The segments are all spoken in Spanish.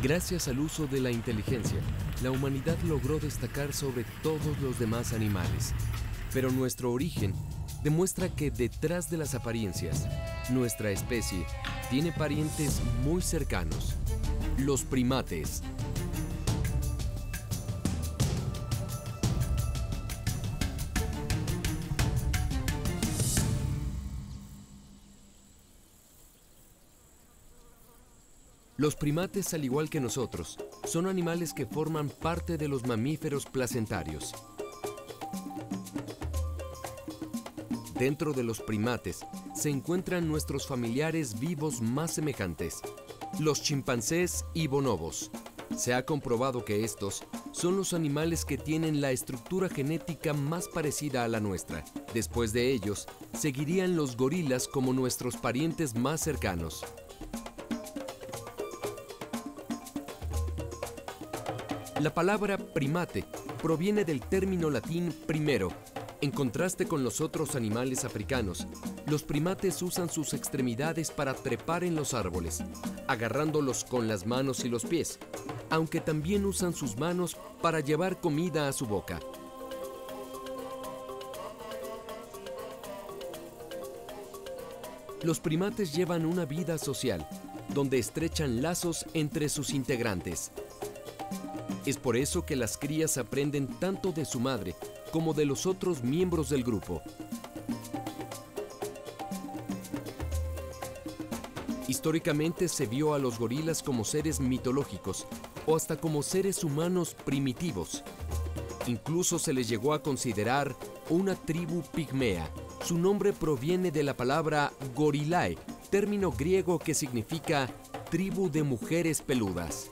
Gracias al uso de la inteligencia, la humanidad logró destacar sobre todos los demás animales. Pero nuestro origen demuestra que detrás de las apariencias, nuestra especie tiene parientes muy cercanos, los primates. Los primates, al igual que nosotros, son animales que forman parte de los mamíferos placentarios. Dentro de los primates se encuentran nuestros familiares vivos más semejantes, los chimpancés y bonobos. Se ha comprobado que estos son los animales que tienen la estructura genética más parecida a la nuestra. Después de ellos, seguirían los gorilas como nuestros parientes más cercanos. La palabra primate proviene del término latín primero. En contraste con los otros animales africanos, los primates usan sus extremidades para trepar en los árboles, agarrándolos con las manos y los pies, aunque también usan sus manos para llevar comida a su boca. Los primates llevan una vida social, donde estrechan lazos entre sus integrantes. Es por eso que las crías aprenden tanto de su madre como de los otros miembros del grupo. Históricamente se vio a los gorilas como seres mitológicos o hasta como seres humanos primitivos. Incluso se les llegó a considerar una tribu pigmea. Su nombre proviene de la palabra gorilae, término griego que significa tribu de mujeres peludas.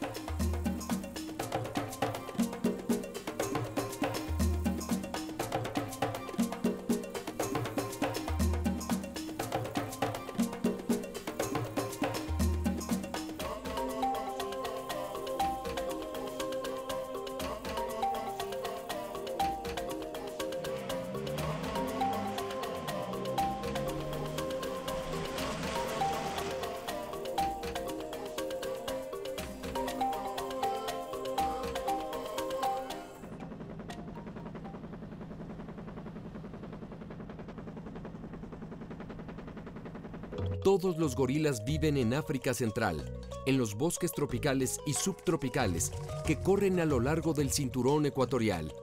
Todos los gorilas viven en África Central, en los bosques tropicales y subtropicales que corren a lo largo del cinturón ecuatorial.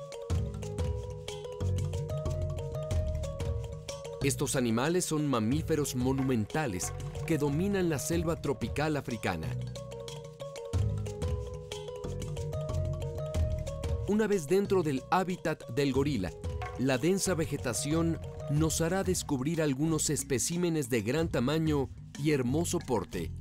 Estos animales son mamíferos monumentales que dominan la selva tropical africana. Una vez dentro del hábitat del gorila, la densa vegetación nos hará descubrir algunos especímenes de gran tamaño y hermoso porte.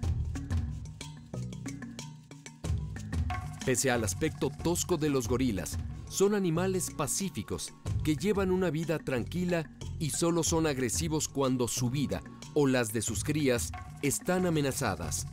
Pese al aspecto tosco de los gorilas, son animales pacíficos que llevan una vida tranquila y solo son agresivos cuando su vida o las de sus crías están amenazadas.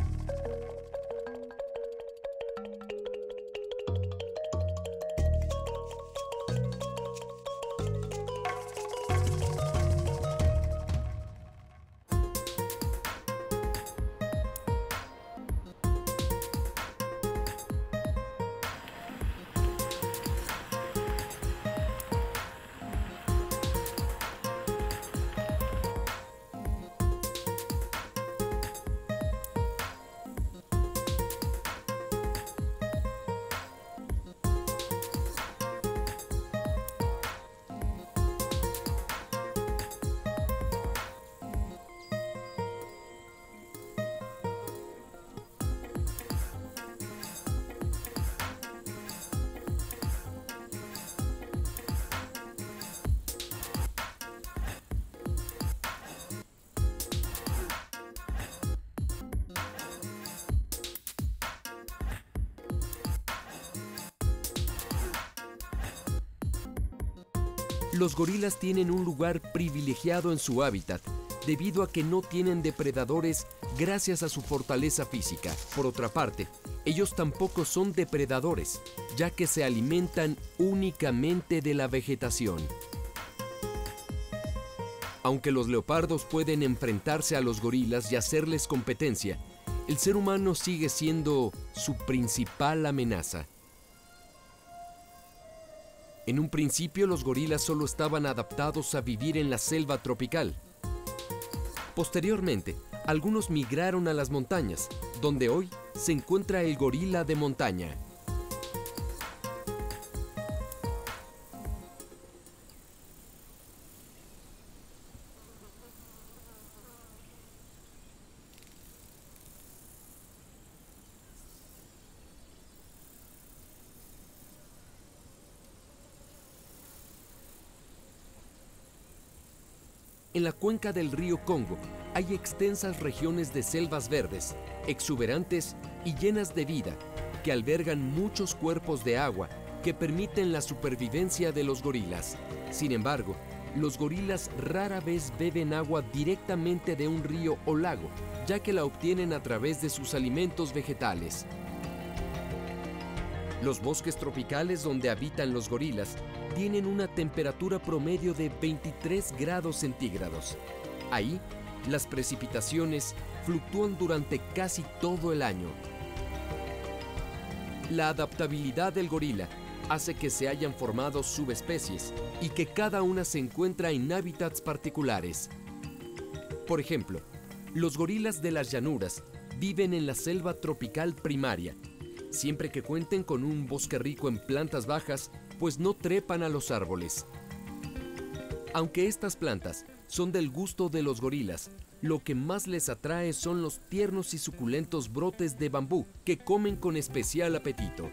Los gorilas tienen un lugar privilegiado en su hábitat, debido a que no tienen depredadores gracias a su fortaleza física. Por otra parte, ellos tampoco son depredadores, ya que se alimentan únicamente de la vegetación. Aunque los leopardos pueden enfrentarse a los gorilas y hacerles competencia, el ser humano sigue siendo su principal amenaza. En un principio, los gorilas solo estaban adaptados a vivir en la selva tropical. Posteriormente, algunos migraron a las montañas, donde hoy se encuentra el gorila de montaña. En la cuenca del río Congo hay extensas regiones de selvas verdes, exuberantes y llenas de vida, que albergan muchos cuerpos de agua que permiten la supervivencia de los gorilas. Sin embargo, los gorilas rara vez beben agua directamente de un río o lago, ya que la obtienen a través de sus alimentos vegetales. Los bosques tropicales donde habitan los gorilas tienen una temperatura promedio de 23 grados centígrados. Ahí, las precipitaciones fluctúan durante casi todo el año. La adaptabilidad del gorila hace que se hayan formado subespecies y que cada una se encuentra en hábitats particulares. Por ejemplo, los gorilas de las llanuras viven en la selva tropical primaria, siempre que cuenten con un bosque rico en plantas bajas, pues no trepan a los árboles. Aunque estas plantas son del gusto de los gorilas, lo que más les atrae son los tiernos y suculentos brotes de bambú que comen con especial apetito.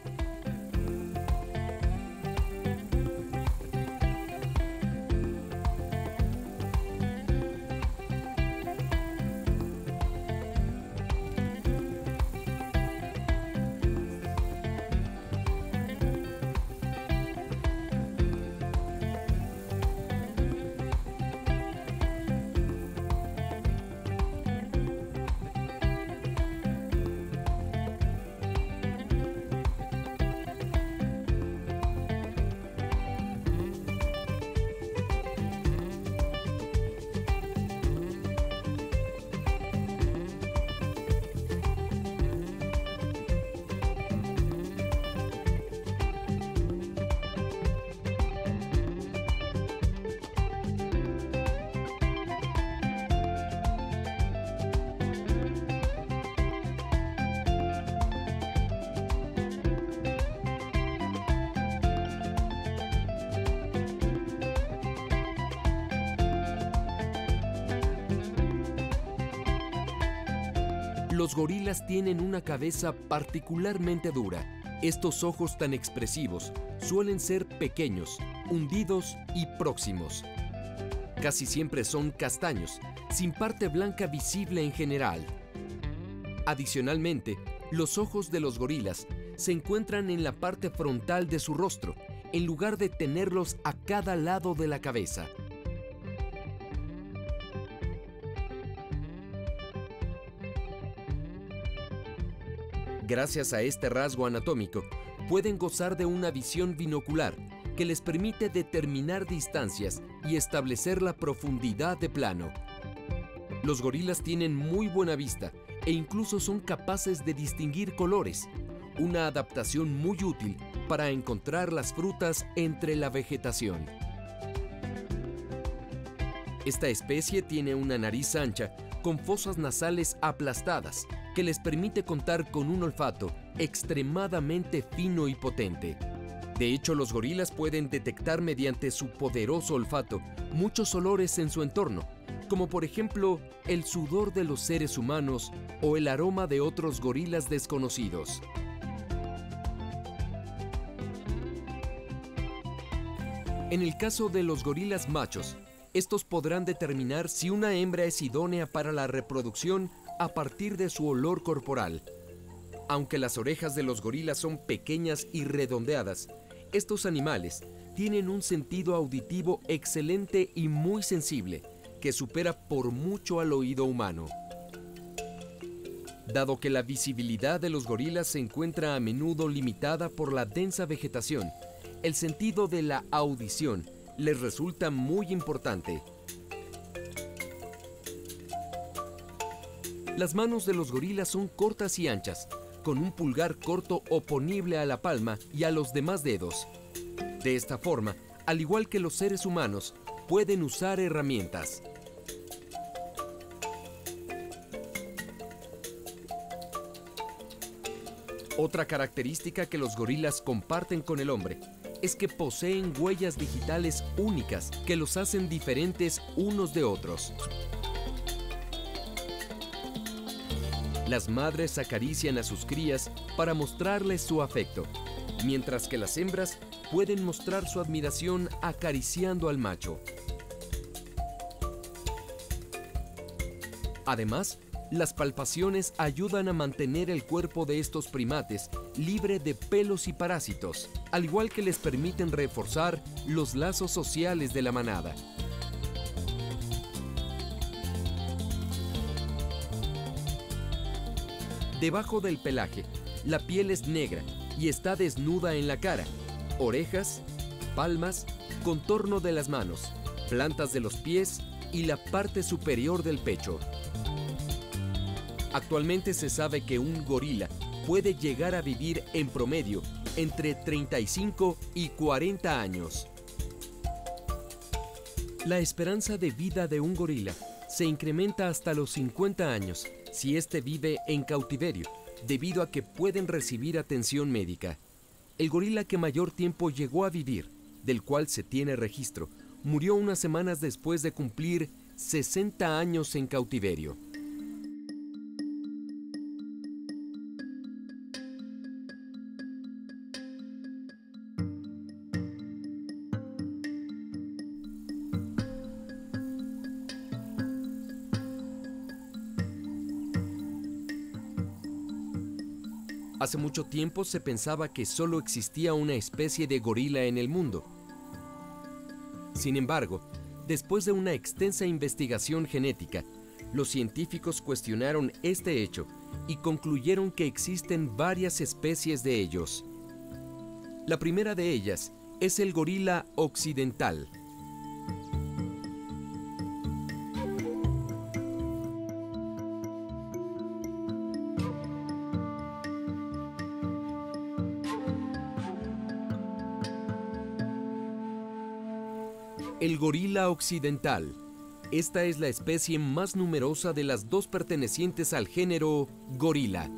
Los gorilas tienen una cabeza particularmente dura. Estos ojos tan expresivos suelen ser pequeños, hundidos y próximos. Casi siempre son castaños, sin parte blanca visible en general. Adicionalmente, los ojos de los gorilas se encuentran en la parte frontal de su rostro, en lugar de tenerlos a cada lado de la cabeza. Gracias a este rasgo anatómico, pueden gozar de una visión binocular que les permite determinar distancias y establecer la profundidad de plano. Los gorilas tienen muy buena vista e incluso son capaces de distinguir colores, una adaptación muy útil para encontrar las frutas entre la vegetación. Esta especie tiene una nariz ancha con fosas nasales aplastadas, que les permite contar con un olfato extremadamente fino y potente. De hecho, los gorilas pueden detectar mediante su poderoso olfato muchos olores en su entorno, como por ejemplo el sudor de los seres humanos o el aroma de otros gorilas desconocidos. En el caso de los gorilas machos, estos podrán determinar si una hembra es idónea para la reproducción a partir de su olor corporal. Aunque las orejas de los gorilas son pequeñas y redondeadas, estos animales tienen un sentido auditivo excelente y muy sensible, que supera por mucho al oído humano. Dado que la visibilidad de los gorilas se encuentra a menudo limitada por la densa vegetación, el sentido de la audición les resulta muy importante. Las manos de los gorilas son cortas y anchas, con un pulgar corto oponible a la palma y a los demás dedos. De esta forma, al igual que los seres humanos, pueden usar herramientas. Otra característica que los gorilas comparten con el hombre es que poseen huellas digitales únicas que los hacen diferentes unos de otros. Las madres acarician a sus crías para mostrarles su afecto, mientras que las hembras pueden mostrar su admiración acariciando al macho. Además, las palpaciones ayudan a mantener el cuerpo de estos primates libre de pelos y parásitos, al igual que les permiten reforzar los lazos sociales de la manada. Debajo del pelaje, la piel es negra y está desnuda en la cara, orejas, palmas, contorno de las manos, plantas de los pies y la parte superior del pecho. Actualmente se sabe que un gorila puede llegar a vivir en promedio entre 35 y 40 años. La esperanza de vida de un gorila se incrementa hasta los 50 años si éste vive en cautiverio, debido a que pueden recibir atención médica. El gorila que mayor tiempo llegó a vivir, del cual se tiene registro, murió unas semanas después de cumplir 60 años en cautiverio. Hace mucho tiempo se pensaba que solo existía una especie de gorila en el mundo. Sin embargo, después de una extensa investigación genética, los científicos cuestionaron este hecho y concluyeron que existen varias especies de ellos. La primera de ellas es el gorila occidental. El gorila occidental. Esta es la especie más numerosa de las dos pertenecientes al género gorila.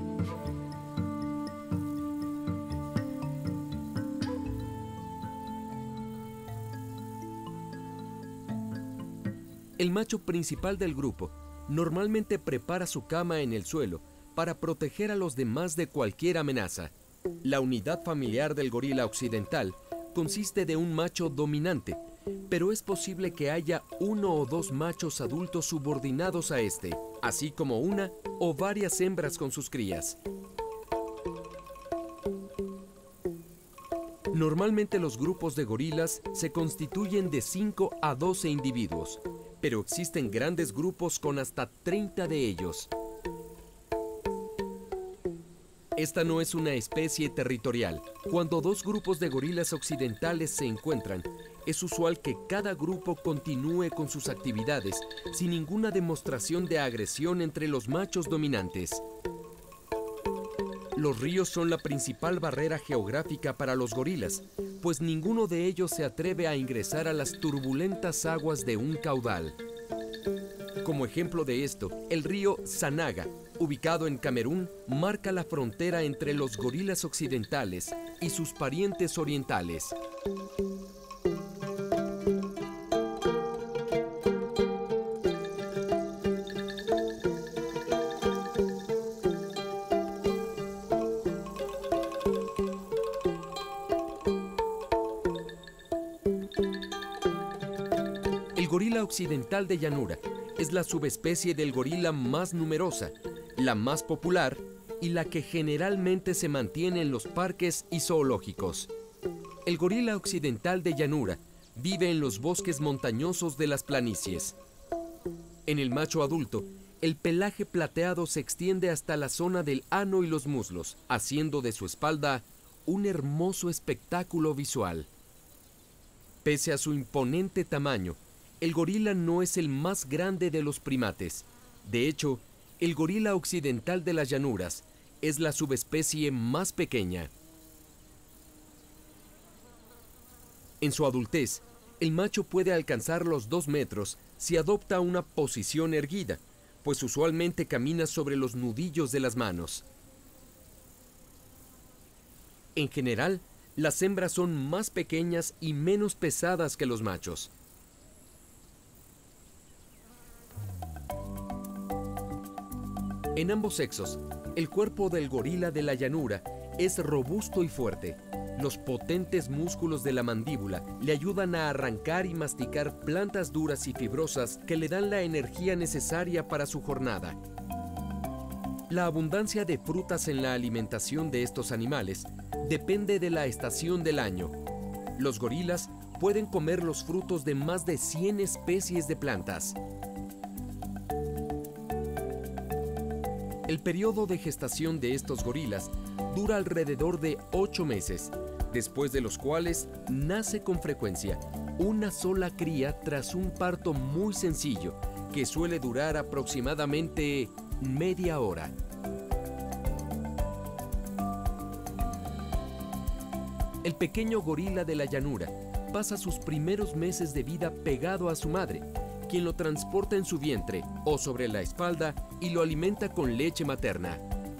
El macho principal del grupo normalmente prepara su cama en el suelo para proteger a los demás de cualquier amenaza. La unidad familiar del gorila occidental consiste de un macho dominante, pero es posible que haya uno o dos machos adultos subordinados a este, así como una o varias hembras con sus crías. Normalmente los grupos de gorilas se constituyen de 5 a 12 individuos, pero existen grandes grupos con hasta 30 de ellos. Esta no es una especie territorial. Cuando dos grupos de gorilas occidentales se encuentran, es usual que cada grupo continúe con sus actividades sin ninguna demostración de agresión entre los machos dominantes. Los ríos son la principal barrera geográfica para los gorilas, pues ninguno de ellos se atreve a ingresar a las turbulentas aguas de un caudal. Como ejemplo de esto, el río Sanaga, ubicado en Camerún, marca la frontera entre los gorilas occidentales y sus parientes orientales. El gorila occidental de llanura es la subespecie del gorila más numerosa, la más popular y la que generalmente se mantiene en los parques y zoológicos. El gorila occidental de llanura vive en los bosques montañosos de las planicies. En el macho adulto, el pelaje plateado se extiende hasta la zona del ano y los muslos, haciendo de su espalda un hermoso espectáculo visual. Pese a su imponente tamaño, el gorila no es el más grande de los primates. De hecho, El gorila occidental de las llanuras es la subespecie más pequeña. En su adultez, el macho puede alcanzar los 2 metros si adopta una posición erguida, pues usualmente camina sobre los nudillos de las manos. En general, las hembras son más pequeñas y menos pesadas que los machos. En ambos sexos, el cuerpo del gorila de la llanura es robusto y fuerte. Los potentes músculos de la mandíbula le ayudan a arrancar y masticar plantas duras y fibrosas que le dan la energía necesaria para su jornada. La abundancia de frutas en la alimentación de estos animales depende de la estación del año. Los gorilas pueden comer los frutos de más de 100 especies de plantas. El periodo de gestación de estos gorilas dura alrededor de 8 meses, después de los cuales nace con frecuencia una sola cría tras un parto muy sencillo, que suele durar aproximadamente media hora. El pequeño gorila de la llanura pasa sus primeros meses de vida pegado a su madre, quien lo transporta en su vientre o sobre la espalda y lo alimenta con leche materna.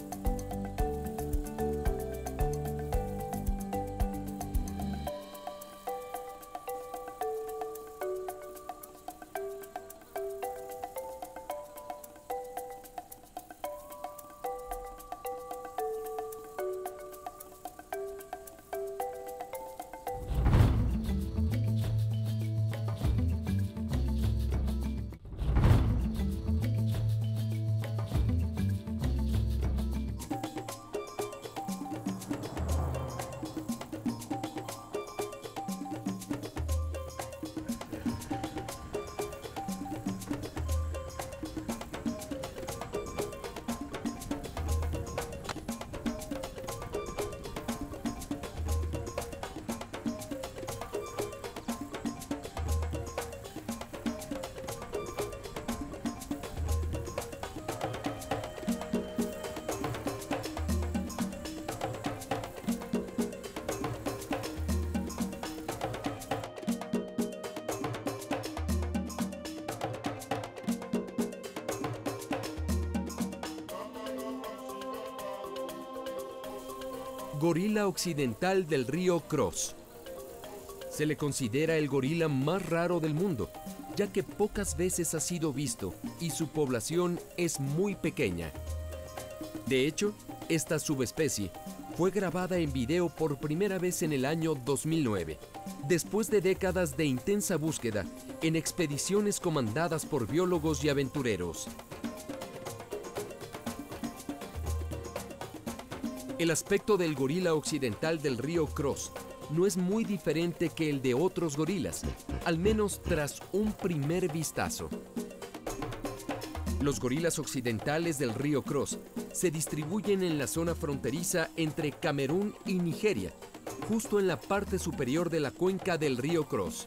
Gorila occidental del río Cross. Se le considera el gorila más raro del mundo, ya que pocas veces ha sido visto y su población es muy pequeña. De hecho, esta subespecie fue grabada en video por primera vez en el año 2009, después de décadas de intensa búsqueda en expediciones comandadas por biólogos y aventureros. El aspecto del gorila occidental del río Cross no es muy diferente que el de otros gorilas, al menos tras un primer vistazo. Los gorilas occidentales del río Cross se distribuyen en la zona fronteriza entre Camerún y Nigeria, justo en la parte superior de la cuenca del río Cross.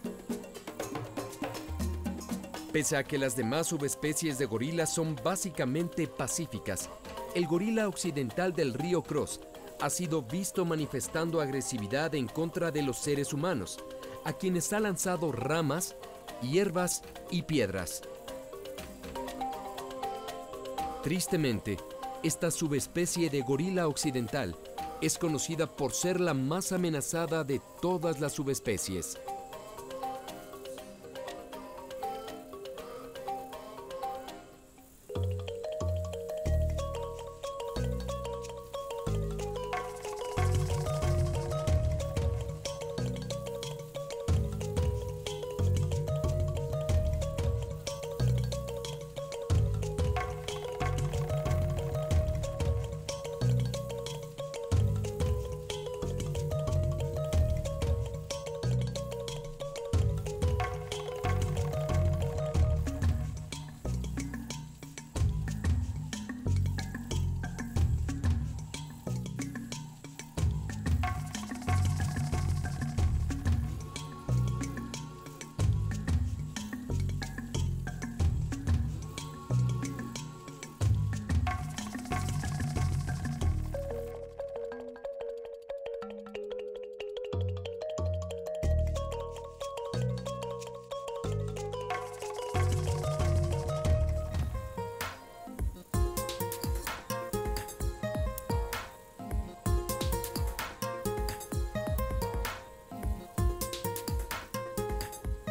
Pese a que las demás subespecies de gorilas son básicamente pacíficas, el gorila occidental del río Cross ha sido visto manifestando agresividad en contra de los seres humanos, a quienes ha lanzado ramas, hierbas y piedras. Tristemente, esta subespecie de gorila occidental es conocida por ser la más amenazada de todas las subespecies.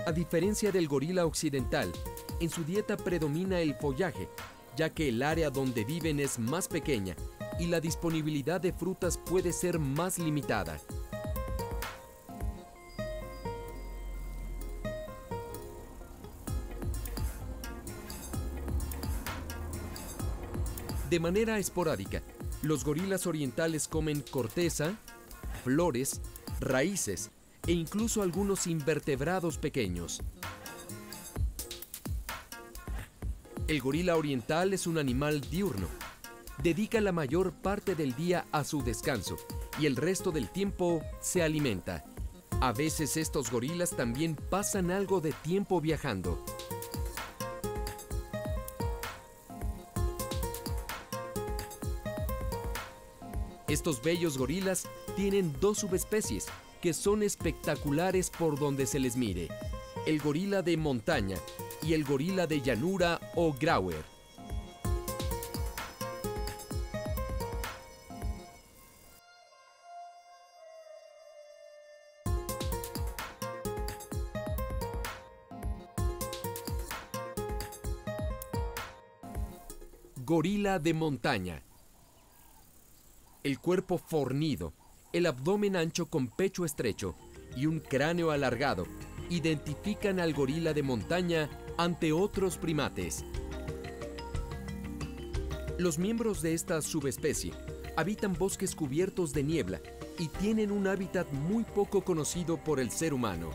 A diferencia del gorila occidental, en su dieta predomina el follaje, ya que el área donde viven es más pequeña y la disponibilidad de frutas puede ser más limitada. De manera esporádica, los gorilas orientales comen corteza, flores, raíces e incluso algunos invertebrados pequeños. El gorila oriental es un animal diurno. Dedica la mayor parte del día a su descanso y el resto del tiempo se alimenta. A veces estos gorilas también pasan algo de tiempo viajando. Estos bellos gorilas tienen dos subespecies que son espectaculares por donde se les mire: el gorila de montaña y el gorila de llanura o grauer. Gorila de montaña. El cuerpo fornido, el abdomen ancho con pecho estrecho y un cráneo alargado identifican al gorila de montaña ante otros primates. Los miembros de esta subespecie habitan bosques cubiertos de niebla y tienen un hábitat muy poco conocido por el ser humano.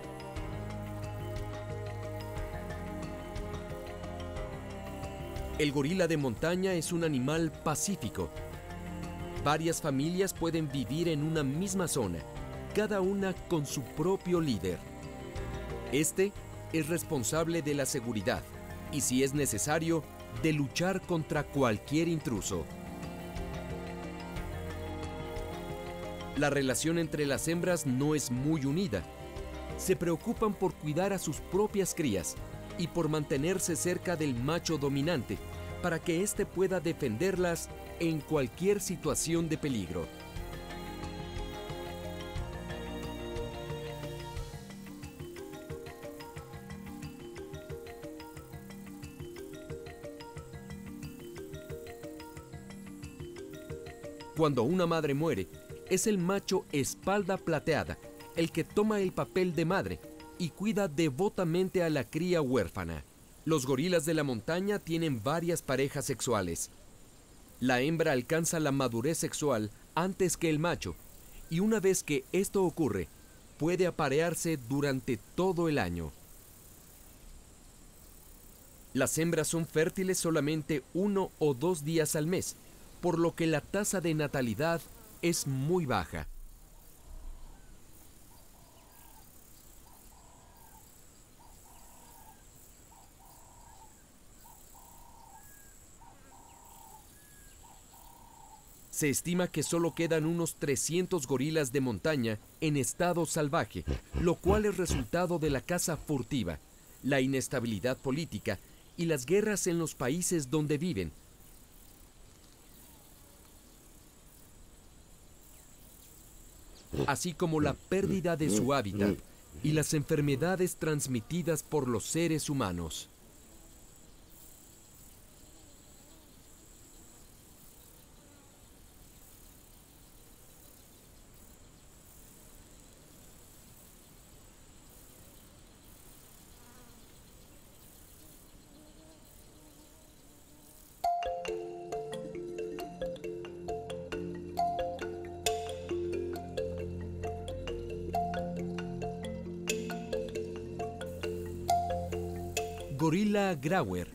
El gorila de montaña es un animal pacífico. Varias familias pueden vivir en una misma zona, cada una con su propio líder. Este es responsable de la seguridad y, si es necesario, de luchar contra cualquier intruso. La relación entre las hembras no es muy unida. Se preocupan por cuidar a sus propias crías y por mantenerse cerca del macho dominante para que éste pueda defenderlas en cualquier situación de peligro. Cuando una madre muere, es el macho espalda plateada el que toma el papel de madre y cuida devotamente a la cría huérfana. Los gorilas de la montaña tienen varias parejas sexuales. La hembra alcanza la madurez sexual antes que el macho, y una vez que esto ocurre, puede aparearse durante todo el año. Las hembras son fértiles solamente 1 o 2 días al mes, por lo que la tasa de natalidad es muy baja. Se estima que solo quedan unos 300 gorilas de montaña en estado salvaje, lo cual es resultado de la caza furtiva, la inestabilidad política y las guerras en los países donde viven. Así como la pérdida de su hábitat y las enfermedades transmitidas por los seres humanos. Gorila grauer.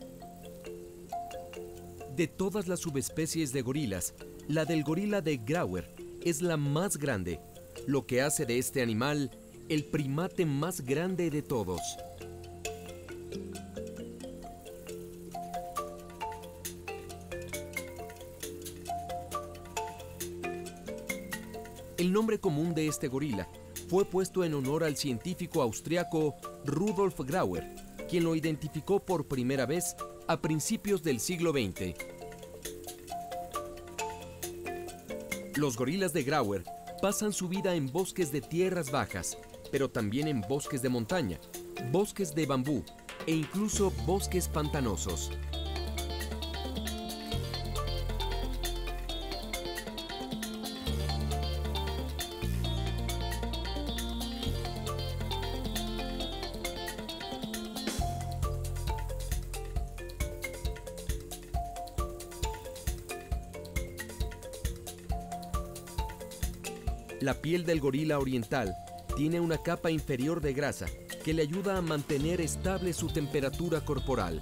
De todas las subespecies de gorilas, la del gorila de grauer es la más grande, lo que hace de este animal el primate más grande de todos. El nombre común de este gorila fue puesto en honor al científico austriaco Rudolf Grauer, quien lo identificó por primera vez a principios del siglo XX. Los gorilas de Grauer pasan su vida en bosques de tierras bajas, pero también en bosques de montaña, bosques de bambú e incluso bosques pantanosos. La piel del gorila oriental tiene una capa inferior de grasa que le ayuda a mantener estable su temperatura corporal.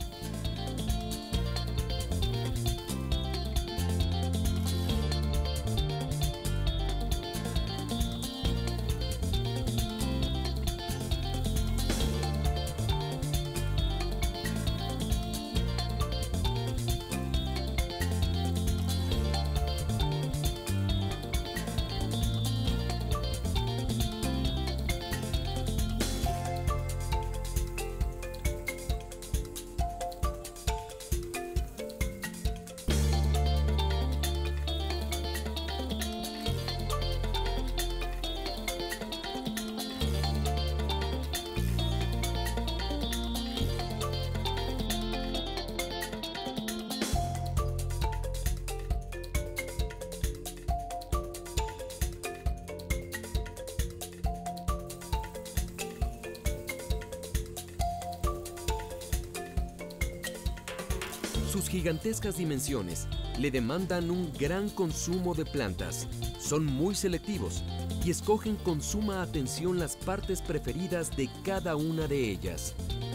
Sus gigantescas dimensiones le demandan un gran consumo de plantas. Son muy selectivos y escogen con suma atención las partes preferidas de cada una de ellas.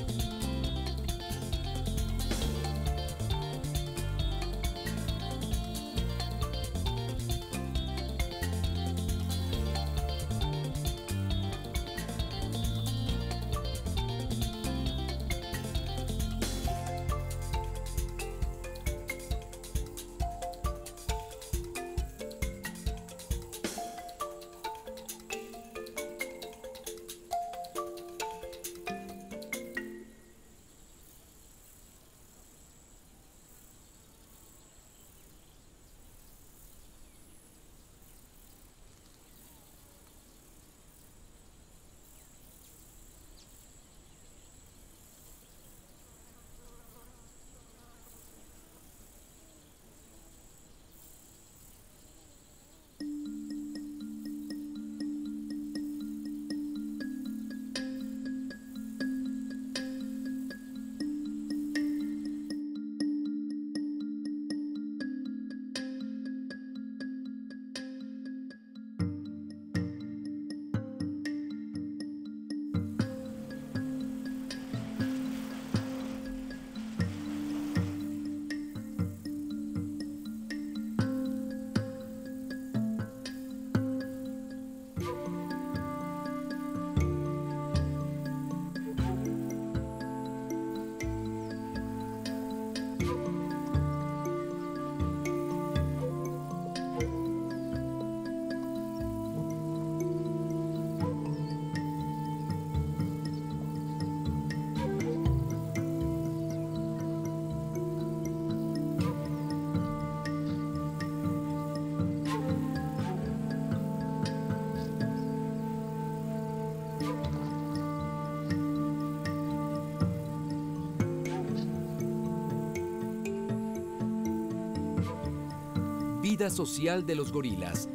Vida social de los gorilas.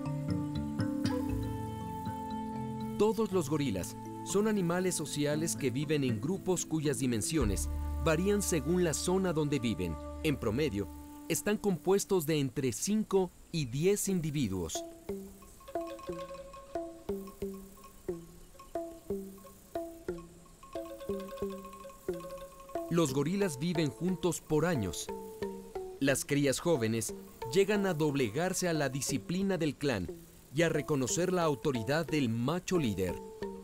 Todos los gorilas son animales sociales que viven en grupos cuyas dimensiones varían según la zona donde viven. En promedio, están compuestos de entre 5 y 10 individuos. Los gorilas viven juntos por años. Las crías jóvenes llegan a doblegarse a la disciplina del clan y a reconocer la autoridad del macho líder.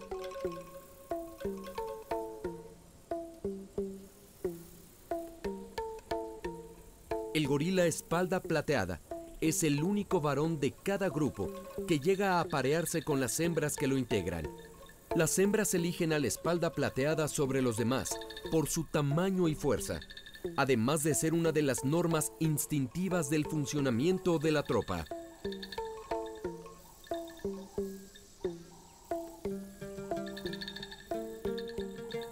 El gorila espalda plateada es el único varón de cada grupo que llega a aparearse con las hembras que lo integran. Las hembras eligen a la espalda plateada sobre los demás por su tamaño y fuerza, además de ser una de las normas instintivas del funcionamiento de la tropa.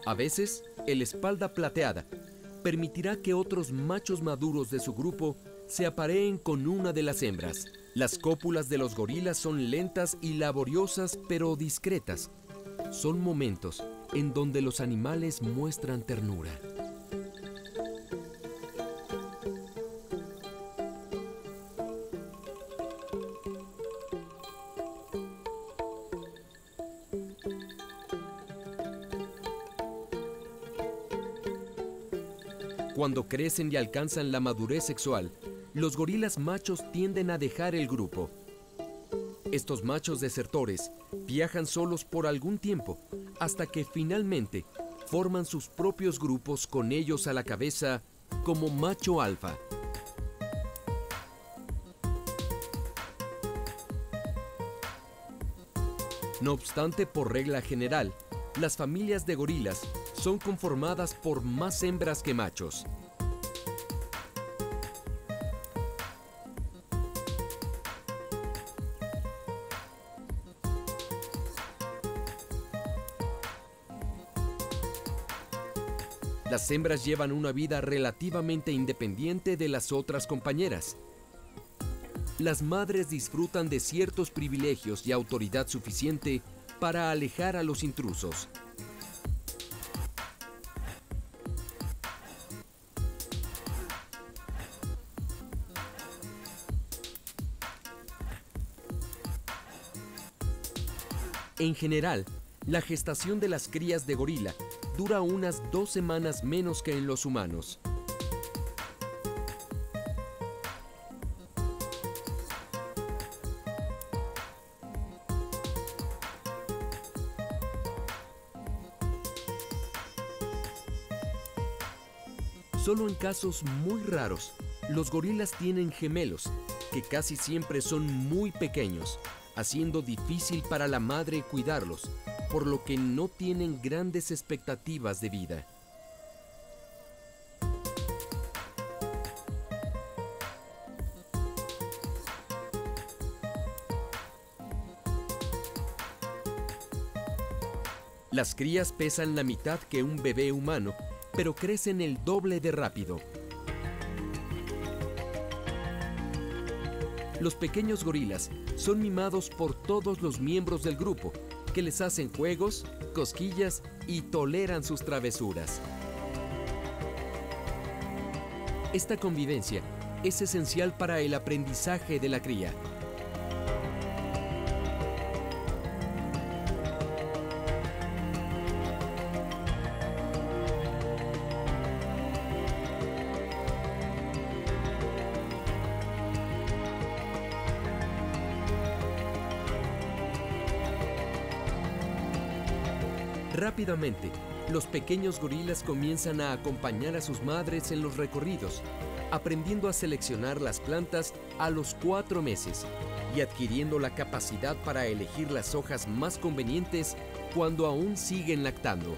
A veces, el espalda plateada permitirá que otros machos maduros de su grupo se apareen con una de las hembras. Las cópulas de los gorilas son lentas y laboriosas, pero discretas. Son momentos en donde los animales muestran ternura. Cuando crecen y alcanzan la madurez sexual, los gorilas machos tienden a dejar el grupo. Estos machos desertores viajan solos por algún tiempo, hasta que finalmente forman sus propios grupos con ellos a la cabeza como macho alfa. No obstante, por regla general, las familias de gorilas son conformadas por más hembras que machos. Las hembras llevan una vida relativamente independiente de las otras compañeras. Las madres disfrutan de ciertos privilegios y autoridad suficiente para alejar a los intrusos. En general, la gestación de las crías de gorila dura unas 2 semanas menos que en los humanos. Solo en casos muy raros, los gorilas tienen gemelos, que casi siempre son muy pequeños, haciendo difícil para la madre cuidarlos, por lo que no tienen grandes expectativas de vida. Las crías pesan la mitad que un bebé humano, pero crecen el doble de rápido. Los pequeños gorilas son mimados por todos los miembros del grupo, que les hacen juegos, cosquillas y toleran sus travesuras. Esta convivencia es esencial para el aprendizaje de la cría. Rápidamente, los pequeños gorilas comienzan a acompañar a sus madres en los recorridos, aprendiendo a seleccionar las plantas a los 4 meses y adquiriendo la capacidad para elegir las hojas más convenientes cuando aún siguen lactando.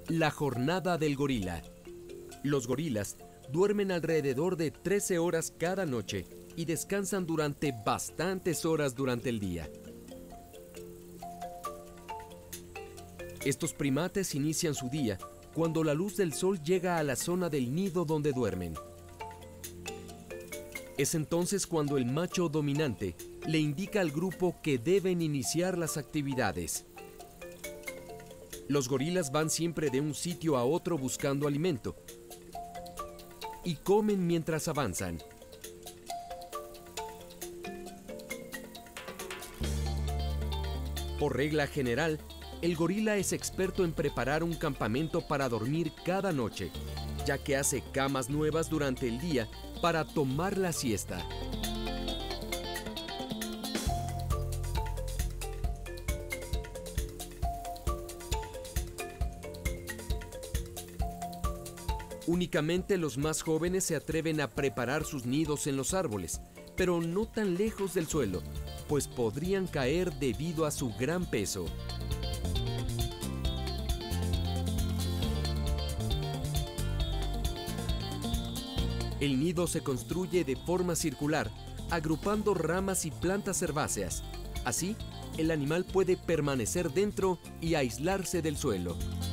La jornada del gorila. Los gorilas duermen alrededor de 13 horas cada noche y descansan durante bastantes horas durante el día. Estos primates inician su día cuando la luz del sol llega a la zona del nido donde duermen. Es entonces cuando el macho dominante le indica al grupo que deben iniciar las actividades. Los gorilas van siempre de un sitio a otro buscando alimento y comen mientras avanzan. Por regla general, el gorila es experto en preparar un campamento para dormir cada noche, ya que hace camas nuevas durante el día para tomar la siesta. Únicamente los más jóvenes se atreven a preparar sus nidos en los árboles, pero no tan lejos del suelo, pues podrían caer debido a su gran peso. El nido se construye de forma circular, agrupando ramas y plantas herbáceas. Así, el animal puede permanecer dentro y aislarse del suelo.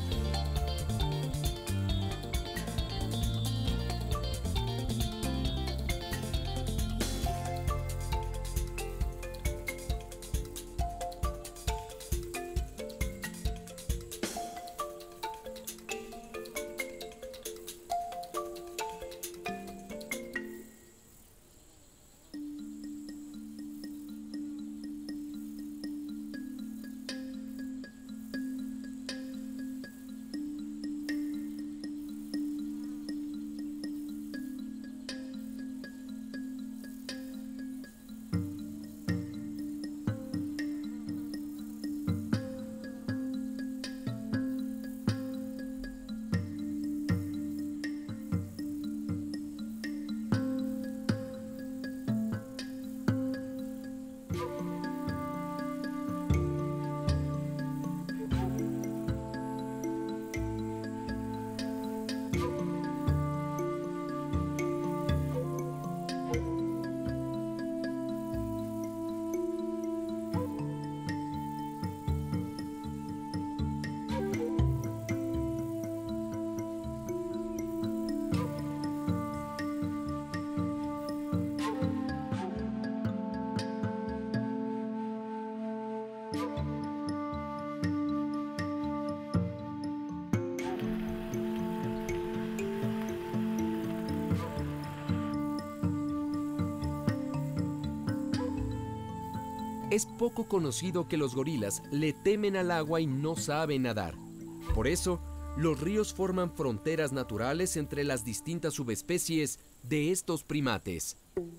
Es poco conocido que los gorilas le temen al agua y no saben nadar. Por eso, los ríos forman fronteras naturales entre las distintas subespecies de estos primates.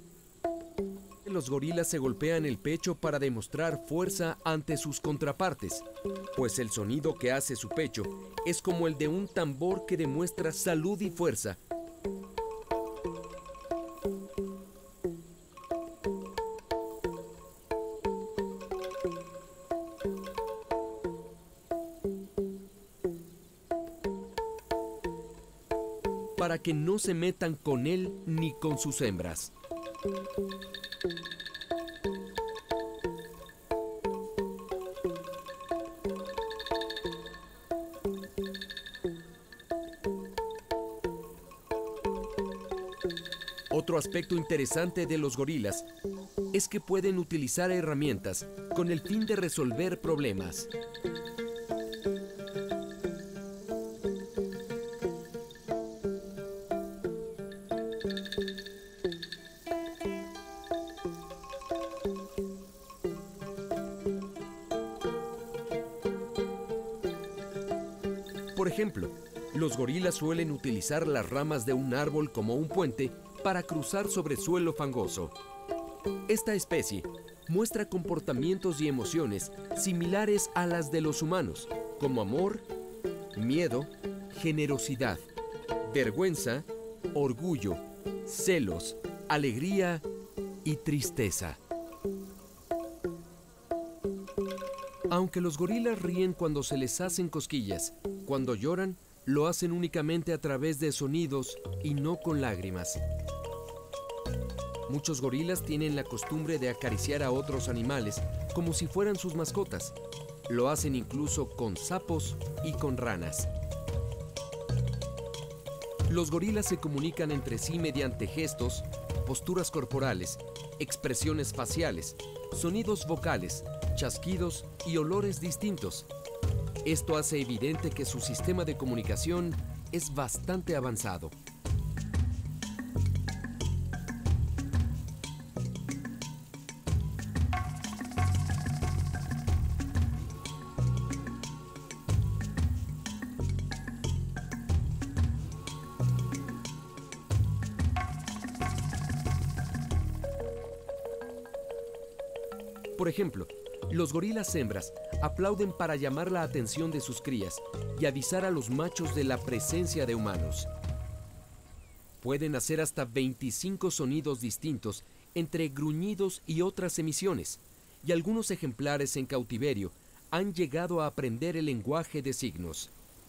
Los gorilas se golpean el pecho para demostrar fuerza ante sus contrapartes, pues el sonido que hace su pecho es como el de un tambor que demuestra salud y fuerza. Para que no se metan con él ni con sus hembras. Otro aspecto interesante de los gorilas es que pueden utilizar herramientas con el fin de resolver problemas. Por ejemplo, los gorilas suelen utilizar las ramas de un árbol como un puente para cruzar sobre suelo fangoso. Esta especie muestra comportamientos y emociones similares a las de los humanos, como amor, miedo, generosidad, vergüenza, orgullo, celos, alegría y tristeza. Aunque los gorilas ríen cuando se les hacen cosquillas, cuando lloran, lo hacen únicamente a través de sonidos y no con lágrimas. Muchos gorilas tienen la costumbre de acariciar a otros animales como si fueran sus mascotas. Lo hacen incluso con sapos y con ranas. Los gorilas se comunican entre sí mediante gestos, posturas corporales, expresiones faciales, sonidos vocales, chasquidos y olores distintos. Esto hace evidente que su sistema de comunicación es bastante avanzado. Por ejemplo, los gorilas hembras aplauden para llamar la atención de sus crías y avisar a los machos de la presencia de humanos. Pueden hacer hasta 25 sonidos distintos entre gruñidos y otras emisiones, y algunos ejemplares en cautiverio han llegado a aprender el lenguaje de signos.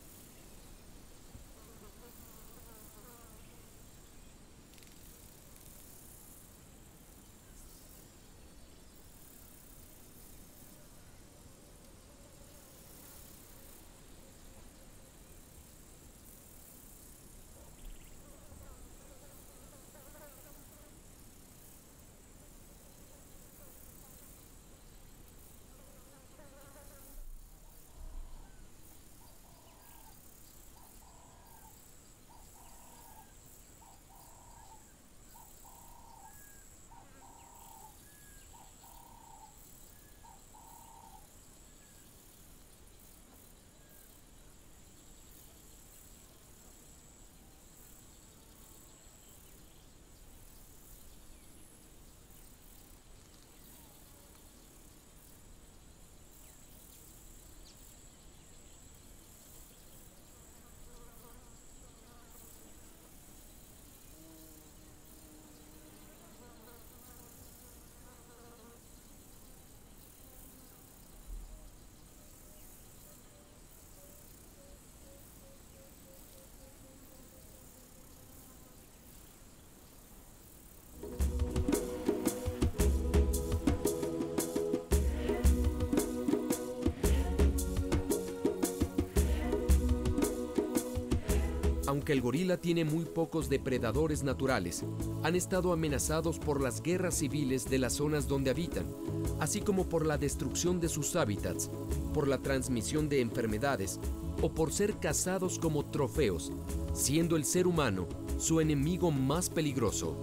Aunque el gorila tiene muy pocos depredadores naturales, han estado amenazados por las guerras civiles de las zonas donde habitan, así como por la destrucción de sus hábitats, por la transmisión de enfermedades o por ser cazados como trofeos, siendo el ser humano su enemigo más peligroso.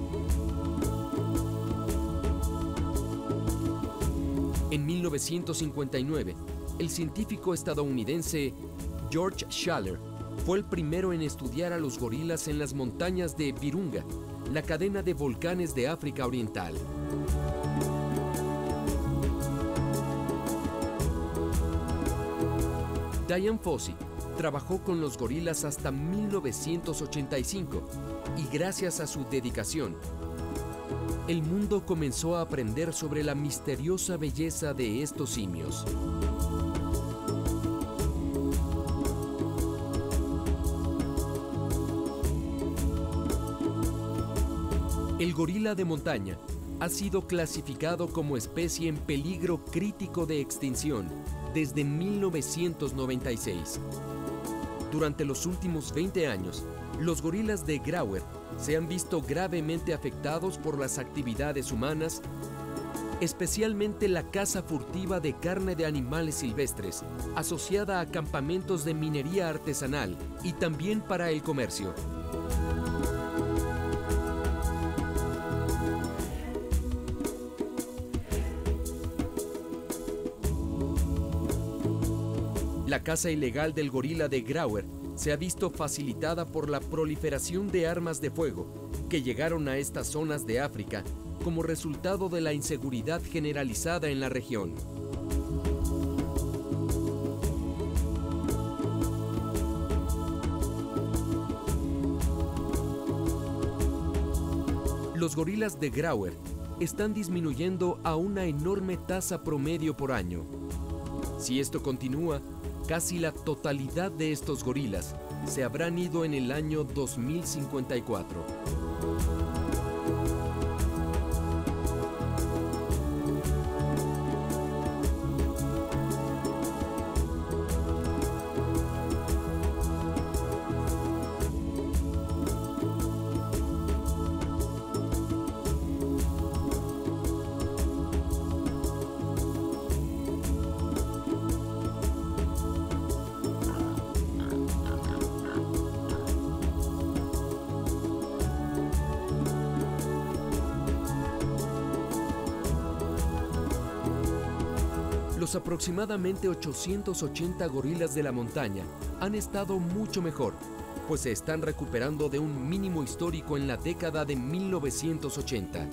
En 1959, el científico estadounidense George Schaller fue el primero en estudiar a los gorilas en las montañas de Virunga, la cadena de volcanes de África Oriental. Dian Fossey trabajó con los gorilas hasta 1985 y gracias a su dedicación, el mundo comenzó a aprender sobre la misteriosa belleza de estos simios. El gorila de montaña ha sido clasificado como especie en peligro crítico de extinción desde 1996. Durante los últimos 20 años, los gorilas de Grauer se han visto gravemente afectados por las actividades humanas, especialmente la caza furtiva de carne de animales silvestres, asociada a campamentos de minería artesanal y también para el comercio. La caza ilegal del gorila de Grauer se ha visto facilitada por la proliferación de armas de fuego que llegaron a estas zonas de África como resultado de la inseguridad generalizada en la región. Los gorilas de Grauer están disminuyendo a una enorme tasa promedio por año. Si esto continúa, casi la totalidad de estos gorilas se habrán ido en el año 2054. Los aproximadamente 880 gorilas de la montaña han estado mucho mejor, pues se están recuperando de un mínimo histórico en la década de 1980.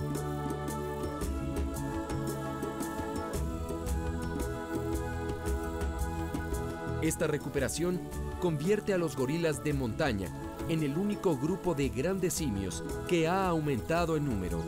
Esta recuperación convierte a los gorilas de montaña en el único grupo de grandes simios que ha aumentado en número.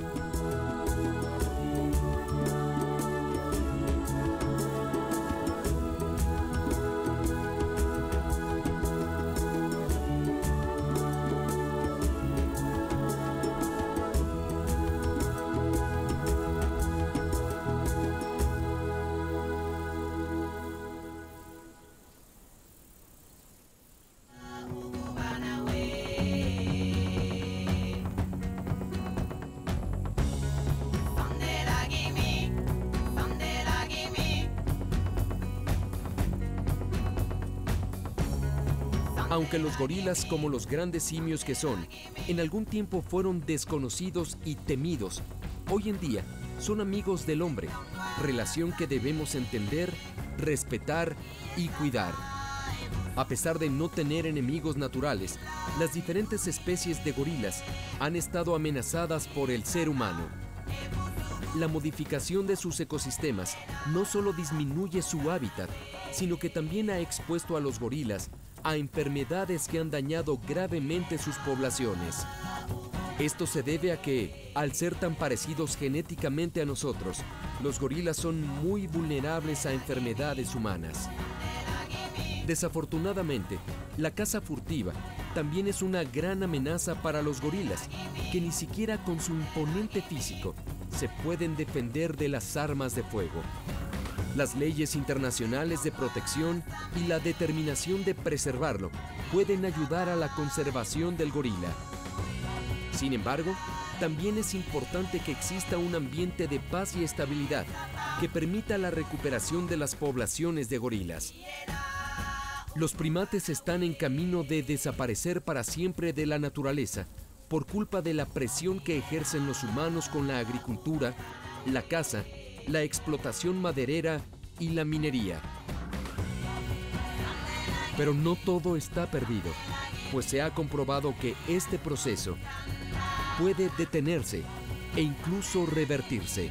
Aunque los gorilas, como los grandes simios que son, en algún tiempo fueron desconocidos y temidos, hoy en día son amigos del hombre, relación que debemos entender, respetar y cuidar. A pesar de no tener enemigos naturales, las diferentes especies de gorilas han estado amenazadas por el ser humano. La modificación de sus ecosistemas no solo disminuye su hábitat, sino que también ha expuesto a los gorilas a enfermedades que han dañado gravemente sus poblaciones. Esto se debe a que, al ser tan parecidos genéticamente a nosotros, los gorilas son muy vulnerables a enfermedades humanas. Desafortunadamente, la caza furtiva también es una gran amenaza para los gorilas, que ni siquiera con su imponente físico se pueden defender de las armas de fuego. Las leyes internacionales de protección y la determinación de preservarlo pueden ayudar a la conservación del gorila. Sin embargo, también es importante que exista un ambiente de paz y estabilidad que permita la recuperación de las poblaciones de gorilas. Los primates están en camino de desaparecer para siempre de la naturaleza por culpa de la presión que ejercen los humanos con la agricultura, la caza, la explotación maderera y la minería. Pero no todo está perdido, pues se ha comprobado que este proceso puede detenerse e incluso revertirse.